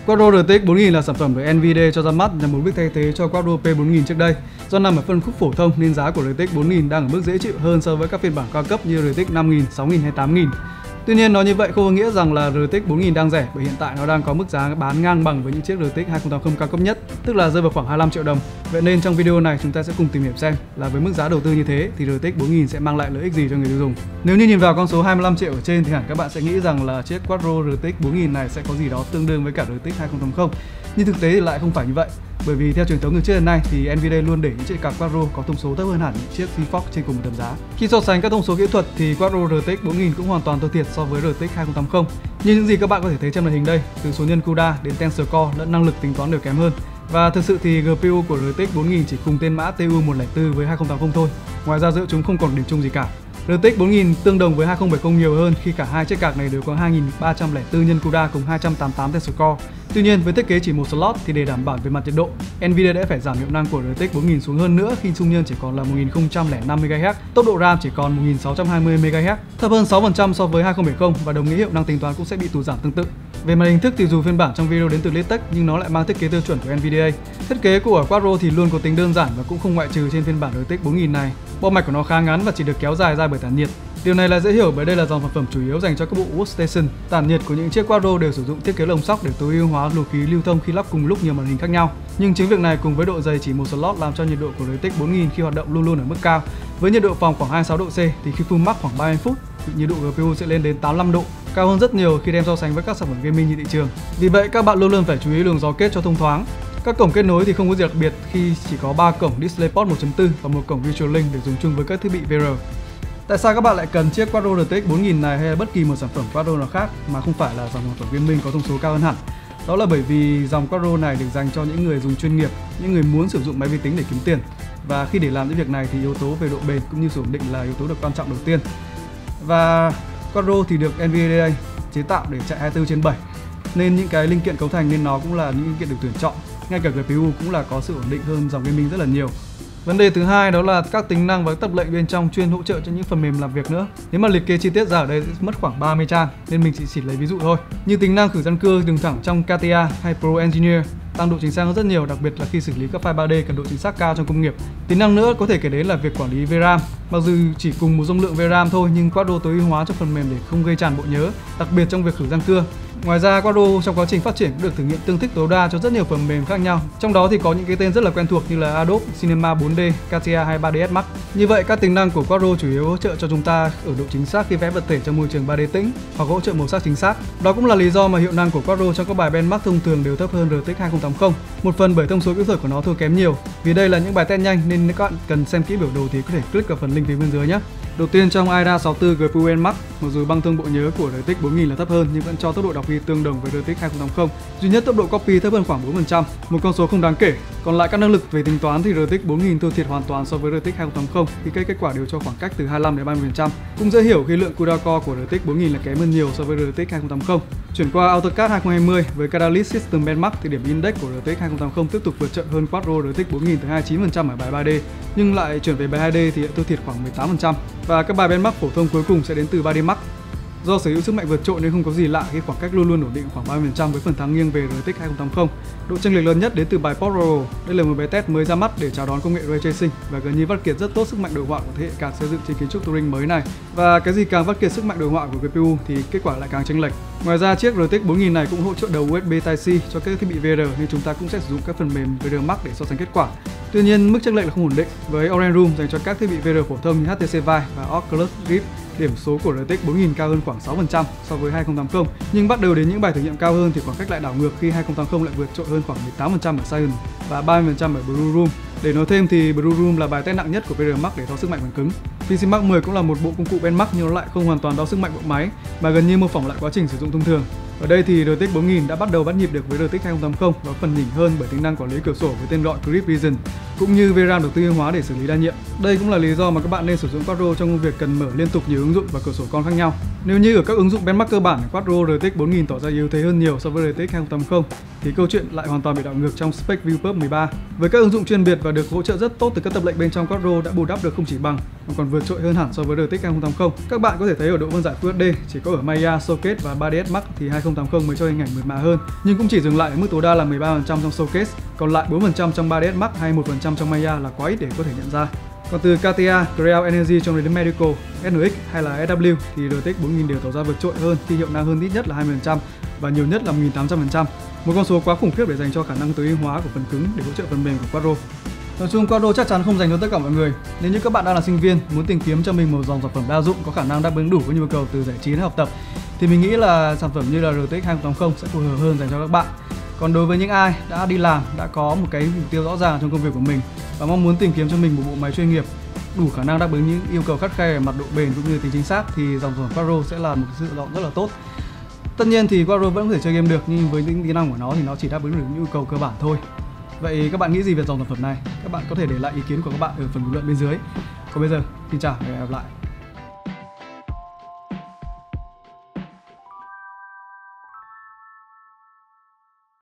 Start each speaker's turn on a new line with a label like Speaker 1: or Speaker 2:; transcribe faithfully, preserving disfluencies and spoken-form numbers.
Speaker 1: Quadro rờ tê ích bốn nghìn là sản phẩm được Nvidia cho ra mắt nhằm mục đích thay thế cho Quadro P bốn nghìn trước đây. Do nằm ở phân khúc phổ thông nên giá của rờ tê ích bốn nghìn đang ở mức dễ chịu hơn so với các phiên bản cao cấp như rờ tê ích năm nghìn, sáu nghìn hay tám nghìn. Tuy nhiên, nói như vậy không có nghĩa rằng là rờ tê ích bốn nghìn đang rẻ, bởi hiện tại nó đang có mức giá bán ngang bằng với những chiếc rờ tê ích hai không tám không cao cấp nhất, tức là rơi vào khoảng hai mươi lăm triệu đồng. Vậy nên trong video này chúng ta sẽ cùng tìm hiểu xem là với mức giá đầu tư như thế thì rờ tê ích bốn nghìn sẽ mang lại lợi ích gì cho người tiêu dùng. Nếu như nhìn vào con số hai mươi lăm triệu ở trên thì hẳn các bạn sẽ nghĩ rằng là chiếc Quadro rờ tê ích bốn nghìn này sẽ có gì đó tương đương với cả rờ tê ích hai không tám không. Nhưng thực tế thì lại không phải như vậy. Bởi vì theo truyền thống từ trước đến nay thì Nvidia luôn để những chiếc card Quadro có thông số thấp hơn hẳn những chiếc GeForce trên cùng một tầm giá. Khi so sánh các thông số kỹ thuật thì Quadro rờ tê ích bốn nghìn cũng hoàn toàn thua thiệt so với rờ tê ích hai không tám không. Như những gì các bạn có thể thấy trên màn hình đây, từ số nhân CUDA đến tensor core lẫn năng lực tính toán đều kém hơn. Và thực sự thì giê pê u của rờ tê ích bốn nghìn chỉ cùng tên mã T U một không bốn với hai không tám không thôi. Ngoài ra giữa chúng không còn điểm chung gì cả. rờ tê ích bốn nghìn tương đồng với hai không bảy không nhiều hơn khi cả hai chiếc card này đều có hai nghìn ba trăm lẻ bốn nhân CUDA cùng hai trăm tám mươi tám tensor core. Tuy nhiên với thiết kế chỉ một slot thì để đảm bảo về mặt nhiệt độ, Nvidia đã phải giảm hiệu năng của rờ tê ích bốn nghìn xuống hơn nữa khi xung nhân chỉ còn là một nghìn không trăm lẻ năm mê ga héc, tốc độ RAM chỉ còn một nghìn sáu trăm hai mươi mê ga héc, thấp hơn sáu phần trăm so với hai không bảy không và đồng nghĩa hiệu năng tính toán cũng sẽ bị tụt giảm tương tự. Về mặt hình thức thì dù phiên bản trong video đến từ Litex nhưng nó lại mang thiết kế tiêu chuẩn của Nvidia. Thiết kế của Quadro thì luôn có tính đơn giản và cũng không ngoại trừ trên phiên bản rờ tê ích bốn nghìn này. Bo mạch của nó khá ngắn và chỉ được kéo dài ra bởi tản nhiệt. Điều này là dễ hiểu bởi đây là dòng sản phẩm chủ yếu dành cho các bộ workstation. Tản nhiệt của những chiếc Quadro đều sử dụng thiết kế lồng sóc để tối ưu hóa luồng khí lưu thông khi lắp cùng lúc nhiều màn hình khác nhau. Nhưng chính việc này cùng với độ dày chỉ một slot làm cho nhiệt độ của rờ tê ích bốn nghìn khi hoạt động luôn luôn ở mức cao. Với nhiệt độ phòng khoảng hai mươi sáu độ C thì khi full max khoảng ba mươi phút, nhiệt độ giê pê u sẽ lên đến tám mươi lăm độ, cao hơn rất nhiều khi đem so sánh với các sản phẩm gaming như thị trường. Vì vậy các bạn luôn luôn phải chú ý luồng gió kết cho thông thoáng. Các cổng kết nối thì không có gì đặc biệt khi chỉ có ba cổng DisplayPort một chấm bốn và một cổng Virtual Link để dùng chung với các thiết bị vê rờ. Tại sao các bạn lại cần chiếc Quadro rờ tê ích bốn nghìn này hay là bất kỳ một sản phẩm Quadro nào khác mà không phải là dòng sản phẩm gaming có thông số cao hơn hẳn? Đó là bởi vì dòng Quadro này được dành cho những người dùng chuyên nghiệp, những người muốn sử dụng máy vi tính để kiếm tiền. Và khi để làm những việc này thì yếu tố về độ bền cũng như sự ổn định là yếu tố được quan trọng đầu tiên. Và Quadro thì được Nvidia chế tạo để chạy hai mươi bốn trên bảy. Nên những cái linh kiện cấu thành nên nó cũng là những linh kiện được tuyển chọn. Ngay cả giê pê u cũng là có sự ổn định hơn dòng gaming rất là nhiều. Vấn đề thứ hai đó là các tính năng và tập lệnh bên trong chuyên hỗ trợ cho những phần mềm làm việc nữa. Nếu mà liệt kê chi tiết ra ở đây sẽ mất khoảng ba mươi trang nên mình chỉ chỉ lấy ví dụ thôi. Như tính năng khử răng cưa đường thẳng trong ca tê a hay Pro Engineer tăng độ chính xác hơn rất nhiều, đặc biệt là khi xử lý các file ba D cần độ chính xác cao trong công nghiệp. Tính năng nữa có thể kể đến là việc quản lý vê ram. Mặc dù chỉ cùng một dung lượng vê ram thôi nhưng Quadro tối ưu hóa cho phần mềm để không gây tràn bộ nhớ, đặc biệt trong việc khử răng cưa. Ngoài ra Quadro trong quá trình phát triển cũng được thử nghiệm tương thích tối đa cho rất nhiều phần mềm khác nhau. Trong đó thì có những cái tên rất là quen thuộc như là Adobe Cinema bốn D, ca tê a hay ba D S Max. Như vậy các tính năng của Quadro chủ yếu hỗ trợ cho chúng ta ở độ chính xác khi vẽ vật thể trong môi trường ba D tĩnh hoặc hỗ trợ màu sắc chính xác. Đó cũng là lý do mà hiệu năng của Quadro trong các bài benchmark thông thường đều thấp hơn rờ tê ích hai không tám không. Một phần bởi thông số kỹ thuật của nó thua kém nhiều. Vì đây là những bài test nhanh nên nếu các bạn cần xem kỹ biểu đồ thì có thể click vào phần link phía bên dưới nhé. Đầu tiên trong i rờ a sáu mươi tư giê pê u Nmax, mặc dù băng thông bộ nhớ của rờ tê ích bốn nghìn là thấp hơn nhưng vẫn cho tốc độ đọc ghi tương đồng với rờ tê ích hai không tám không. Duy nhất tốc độ copy thấp hơn khoảng bốn phần trăm, một con số không đáng kể. Còn lại các năng lực về tính toán thì rờ tê ích bốn nghìn thua thiệt hoàn toàn so với rờ tê ích hai không tám không khi các kết quả đều cho khoảng cách từ hai mươi lăm đến ba mươi phần trăm. Cũng dễ hiểu khi lượng CUDA core của rờ tê ích bốn nghìn là kém hơn nhiều so với rờ tê ích hai không tám không. Chuyển qua AutoCAD hai không hai không với Catalyst System Benchmark thì điểm index của rờ tê ích hai không tám không tiếp tục vượt trội hơn Quadro rờ tê ích bốn nghìn tới hai mươi chín phần trăm ở bài ba D, nhưng lại chuyển về bài hai D thì lại thua thiệt khoảng mười tám phần trăm. Và các bài benchmark phổ thông cuối cùng sẽ đến từ ba D Max. Do sở hữu sức mạnh vượt trội nên không có gì lạ khi khoảng cách luôn luôn ổn định khoảng ba mươi phần trăm với phần thắng nghiêng về rờ tê ích hai không tám không. Độ chênh lệch lớn nhất đến từ bài Portal. Đây là một bài test mới ra mắt để chào đón công nghệ Ray Tracing và gần như vắt kiệt rất tốt sức mạnh đồ họa của thế hệ card xây dựng trên kiến trúc Turing mới này. Và cái gì càng vắt kiệt sức mạnh đồ họa của giê pê u thì kết quả lại càng chênh lệch. Ngoài ra chiếc rờ tê ích bốn nghìn này cũng hỗ trợ đầu u ét bê Type-C cho các thiết bị vê rờ nên chúng ta cũng sẽ sử dụng các phần mềm vê rờ Max để so sánh kết quả. Tuy nhiên mức chênh lệch là không ổn định. Với Orange Room dành cho các thiết bị vê rờ phổ thông như hát tê xê Vive và Oculus Rift, điểm số của rờ tê ích bốn nghìn cao hơn khoảng sáu phần trăm so với hai không tám không, nhưng bắt đầu đến những bài thử nghiệm cao hơn thì khoảng cách lại đảo ngược khi hai không tám không lại vượt trội hơn khoảng mười tám phần trăm ở Science và ba mươi phần trăm ở Blue Room. Để nói thêm thì Blue Room là bài test nặng nhất của vê rờ Max để đo sức mạnh phần cứng. pê xê Max mười cũng là một bộ công cụ benchmark nhưng nó lại không hoàn toàn đo sức mạnh bộ máy mà gần như mô phỏng lại quá trình sử dụng thông thường. Ở đây thì rờ tê ích bốn nghìn đã bắt đầu bắt nhịp được với rờ tê ích hai không tám không và phần nhỉnh hơn bởi tính năng quản lý cửa sổ với tên gọi Crypt Vision cũng như vê ram được tư duy hóa để xử lý đa nhiệm. Đây cũng là lý do mà các bạn nên sử dụng Quadro trong công việc cần mở liên tục nhiều ứng dụng và cửa sổ con khác nhau. Nếu như ở các ứng dụng benchmark cơ bản, Quadro rờ tê ích bốn nghìn tỏ ra yếu thế hơn nhiều so với rờ tê ích hai không tám không. thì câu chuyện lại hoàn toàn bị đảo ngược trong spec Viewpub mười ba. Với các ứng dụng chuyên biệt và được hỗ trợ rất tốt từ các tập lệnh bên trong, Quadro đã bù đắp được không chỉ bằng mà còn vượt trội hơn hẳn so với rờ tê x hai không tám không. Các bạn có thể thấy ở độ phân giải Full ếch đê chỉ có ở Maya, Showcase và ba D S Max thì hai không tám không mới cho hình ảnh mượt mà hơn, nhưng cũng chỉ dừng lại ở mức tối đa là mười ba phần trăm trong Showcase, còn lại bốn phần trăm trong ba D S Max hay một phần trăm trong Maya là quá ít để có thể nhận ra. Còn từ ca tê a, Creal Energy trong Reading Medical, ét en ích hay là ét vê thì rờ tê x bốn nghìn đều tỏ ra vượt trội hơn khi hiệu năng hơn ít nhất là hai mươi phần trăm và nhiều nhất là một nghìn tám trăm phần trăm. Một con số quá khủng khiếp để dành cho khả năng tối ưu hóa của phần cứng để hỗ trợ phần mềm của Quadro. Nói chung, Quadro chắc chắn không dành cho tất cả mọi người. Nếu như các bạn đang là sinh viên, muốn tìm kiếm cho mình một dòng sản phẩm đa dụng có khả năng đáp ứng đủ với nhu cầu từ giải trí đến học tập, thì mình nghĩ là sản phẩm như là rờ tê x hai không tám không sẽ phù hợp hơn dành cho các bạn. Còn đối với những ai đã đi làm, đã có một cái mục tiêu rõ ràng trong công việc của mình và mong muốn tìm kiếm cho mình một bộ máy chuyên nghiệp đủ khả năng đáp ứng những yêu cầu khắt khe về mặt độ bền cũng như tính chính xác, thì dòng sản phẩm Quadro sẽ là một sự lựa chọn rất là tốt. Tất nhiên thì Quadro vẫn có thể chơi game được, nhưng với những tính năng của nó thì nó chỉ đáp ứng được những yêu cầu cơ bản thôi. Vậy các bạn nghĩ gì về dòng sản phẩm này? Các bạn có thể để lại ý kiến của các bạn ở phần bình luận bên dưới. Còn bây giờ, xin chào và hẹn gặp lại.